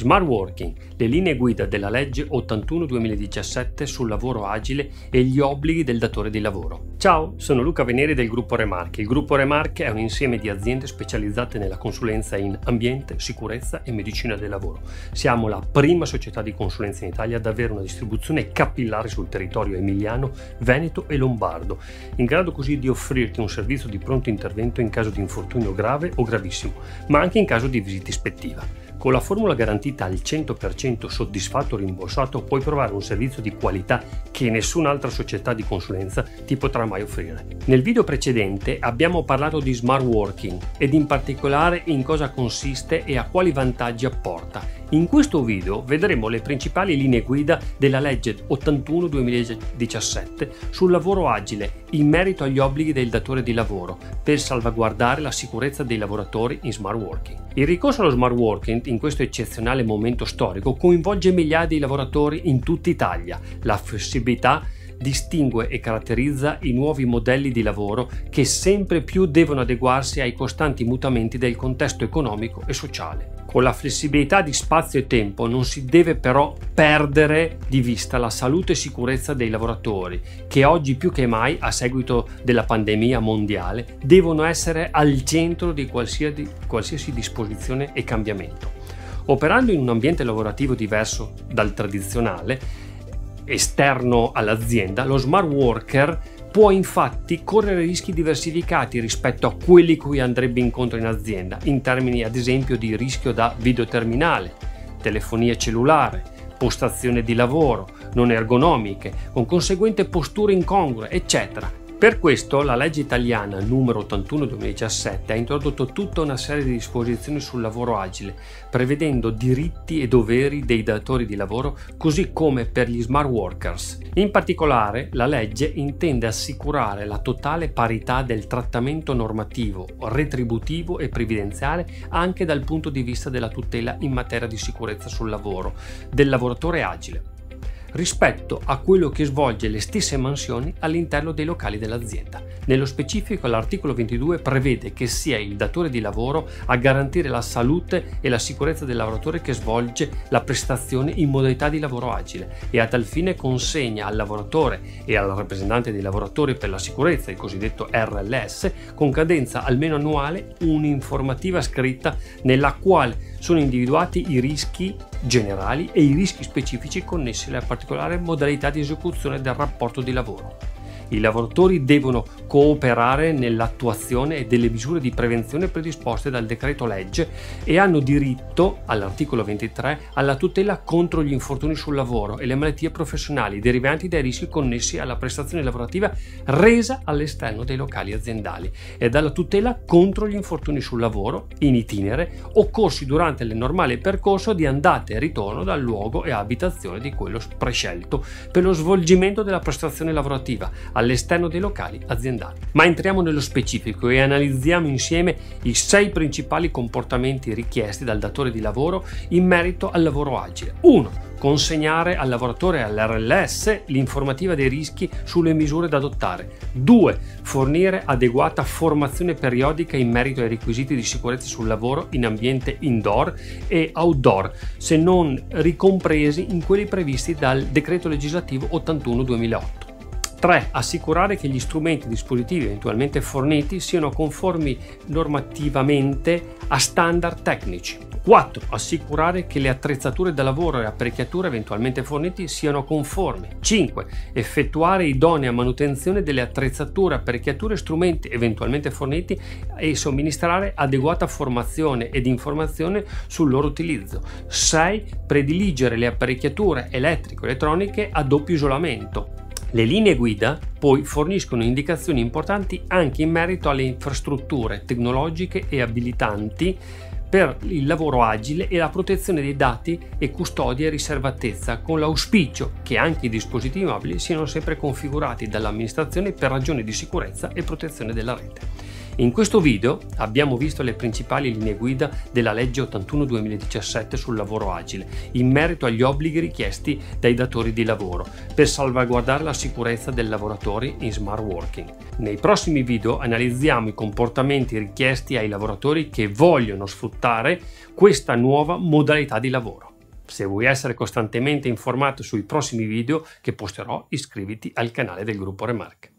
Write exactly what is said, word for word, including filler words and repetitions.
Smart Working, le linee guida della legge ottantuno duemiladiciassette sul lavoro agile e gli obblighi del datore di lavoro. Ciao, sono Luca Veneri del gruppo Remark. Il gruppo Remark è un insieme di aziende specializzate nella consulenza in ambiente, sicurezza e medicina del lavoro. Siamo la prima società di consulenza in Italia ad avere una distribuzione capillare sul territorio emiliano, veneto e lombardo, in grado così di offrirti un servizio di pronto intervento in caso di infortunio grave o gravissimo, ma anche in caso di visita ispettiva. Con la formula garantita al cento per cento soddisfatto o rimborsato puoi provare un servizio di qualità che nessun'altra società di consulenza ti potrà mai offrire. Nel video precedente abbiamo parlato di Smart Working ed in particolare in cosa consiste e a quali vantaggi apporta. In questo video vedremo le principali linee guida della legge ottantuno duemiladiciassette sul lavoro agile in merito agli obblighi del datore di lavoro per salvaguardare la sicurezza dei lavoratori in Smart Working. Il ricorso allo Smart Working in questo eccezionale momento storico coinvolge migliaia di lavoratori in tutta Italia. La flessibilità distingue e caratterizza i nuovi modelli di lavoro che sempre più devono adeguarsi ai costanti mutamenti del contesto economico e sociale. Con la flessibilità di spazio e tempo non si deve però perdere di vista la salute e sicurezza dei lavoratori, che oggi più che mai, a seguito della pandemia mondiale, devono essere al centro di qualsiasi, qualsiasi disposizione e cambiamento. Operando in un ambiente lavorativo diverso dal tradizionale, esterno all'azienda, lo smart worker può infatti correre rischi diversificati rispetto a quelli cui andrebbe incontro in azienda, in termini ad esempio di rischio da videoterminale, telefonia cellulare, postazione di lavoro non ergonomiche, con conseguente posture incongrue, eccetera. Per questo la legge italiana numero ottantuno duemiladiciassette ha introdotto tutta una serie di disposizioni sul lavoro agile, prevedendo diritti e doveri dei datori di lavoro, così come per gli smart workers. In particolare, la legge intende assicurare la totale parità del trattamento normativo, retributivo e previdenziale anche dal punto di vista della tutela in materia di sicurezza sul lavoro del lavoratore agile, rispetto a quello che svolge le stesse mansioni all'interno dei locali dell'azienda. Nello specifico, l'articolo ventidue prevede che sia il datore di lavoro a garantire la salute e la sicurezza del lavoratore che svolge la prestazione in modalità di lavoro agile e a tal fine consegna al lavoratore e al rappresentante dei lavoratori per la sicurezza, il cosiddetto R L S, con cadenza almeno annuale un'informativa scritta nella quale sono individuati i rischi generali e i rischi specifici connessi alla particolare modalità di esecuzione del rapporto di lavoro. I lavoratori devono cooperare nell'attuazione delle misure di prevenzione predisposte dal decreto legge e hanno diritto, all'articolo ventitré, alla tutela contro gli infortuni sul lavoro e le malattie professionali derivanti dai rischi connessi alla prestazione lavorativa resa all'esterno dei locali aziendali e dalla tutela contro gli infortuni sul lavoro in itinere occorsi durante il normale percorso di andata e ritorno dal luogo e abitazione di quello prescelto per lo svolgimento della prestazione lavorativa all'esterno dei locali aziendali. Ma entriamo nello specifico e analizziamo insieme i sei principali comportamenti richiesti dal datore di lavoro in merito al lavoro agile. uno. Consegnare al lavoratore e all'R L S l'informativa dei rischi sulle misure da adottare. due. Fornire adeguata formazione periodica in merito ai requisiti di sicurezza sul lavoro in ambiente indoor e outdoor, se non ricompresi in quelli previsti dal decreto legislativo ottantuno duemilaotto. tre. Assicurare che gli strumenti e dispositivi eventualmente forniti siano conformi normativamente a standard tecnici. quattro. Assicurare che le attrezzature da lavoro e apparecchiature eventualmente forniti siano conformi. cinque. Effettuare idonea manutenzione delle attrezzature, apparecchiature e strumenti eventualmente forniti e somministrare adeguata formazione ed informazione sul loro utilizzo. sei. Prediligere le apparecchiature elettrico-elettroniche a doppio isolamento. Le linee guida poi forniscono indicazioni importanti anche in merito alle infrastrutture tecnologiche e abilitanti per il lavoro agile e la protezione dei dati e custodia e riservatezza, con l'auspicio che anche i dispositivi mobili siano sempre configurati dall'amministrazione per ragioni di sicurezza e protezione della rete. In questo video abbiamo visto le principali linee guida della legge ottantuno duemiladiciassette sul lavoro agile in merito agli obblighi richiesti dai datori di lavoro per salvaguardare la sicurezza dei lavoratori in smart working. Nei prossimi video analizziamo i comportamenti richiesti ai lavoratori che vogliono sfruttare questa nuova modalità di lavoro. Se vuoi essere costantemente informato sui prossimi video che posterò, iscriviti al canale del gruppo Remark.